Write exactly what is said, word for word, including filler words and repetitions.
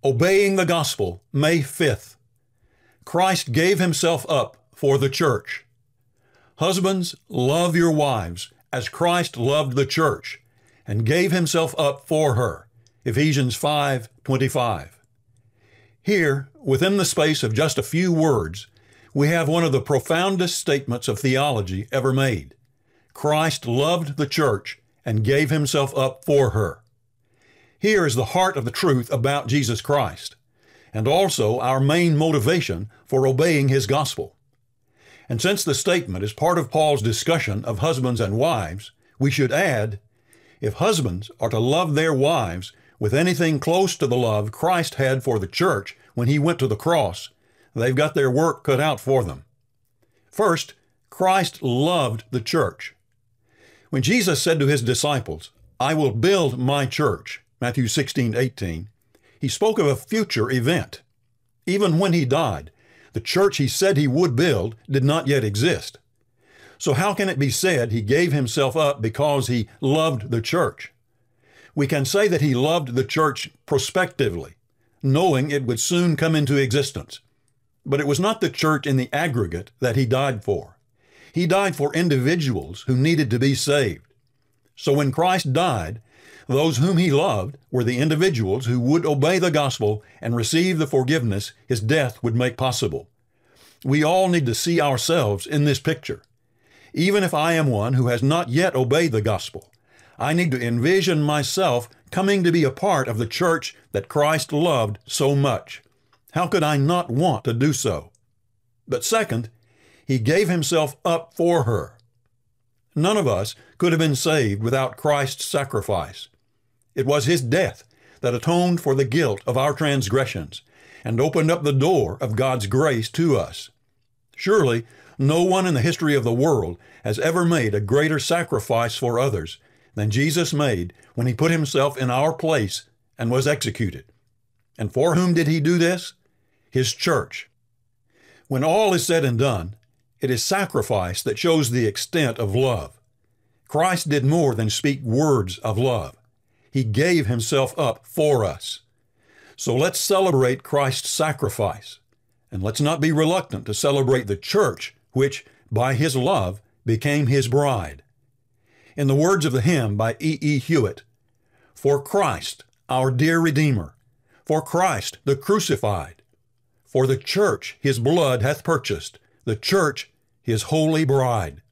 Obeying the Gospel, May fifth. Christ gave himself up for the church. Husbands, love your wives as Christ loved the church and gave himself up for her. Ephesians five twenty-five. Here, within the space of just a few words, we have one of the profoundest statements of theology ever made. Christ loved the church and gave himself up for her. Here is the heart of the truth about Jesus Christ, and also our main motivation for obeying his gospel. And since the statement is part of Paul's discussion of husbands and wives, we should add, if husbands are to love their wives with anything close to the love Christ had for the church when he went to the cross, they've got their work cut out for them. First, Christ loved the church. When Jesus said to his disciples, "I will build my church," Matthew sixteen eighteen, he spoke of a future event. Even when he died, the church he said he would build did not yet exist. So how can it be said he gave himself up because he loved the church? We can say that he loved the church prospectively, knowing it would soon come into existence. But it was not the church in the aggregate that he died for. He died for individuals who needed to be saved. So when Christ died, those whom he loved were the individuals who would obey the gospel and receive the forgiveness his death would make possible. We all need to see ourselves in this picture. Even if I am one who has not yet obeyed the gospel, I need to envision myself coming to be a part of the church that Christ loved so much. How could I not want to do so? But second, he gave himself up for her. None of us could have been saved without Christ's sacrifice. It was his death that atoned for the guilt of our transgressions and opened up the door of God's grace to us. Surely, no one in the history of the world has ever made a greater sacrifice for others than Jesus made when he put himself in our place and was executed. And for whom did he do this? His church. When all is said and done, it is sacrifice that shows the extent of love. Christ did more than speak words of love. He gave himself up for us. So let's celebrate Christ's sacrifice, and let's not be reluctant to celebrate the church, which, by his love, became his bride. In the words of the hymn by E E Hewitt, "For Christ, our dear Redeemer, for Christ the crucified, for the church his blood hath purchased, the church his holy bride."